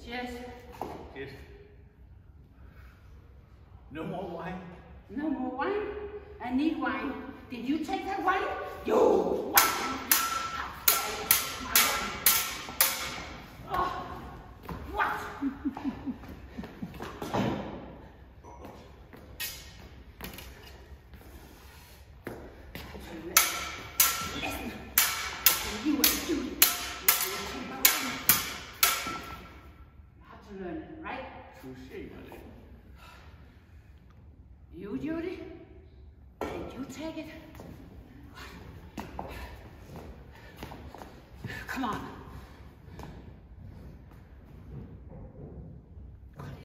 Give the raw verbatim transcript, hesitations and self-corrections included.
Cheers. Cheers. No more wine? No more wine? I need wine. Did you take that wine? You! What? My wine. Oh, what? Listen. You and Judy. You have to learn it, right? Touché, my lady. You, Judy? Did you take it? Come on.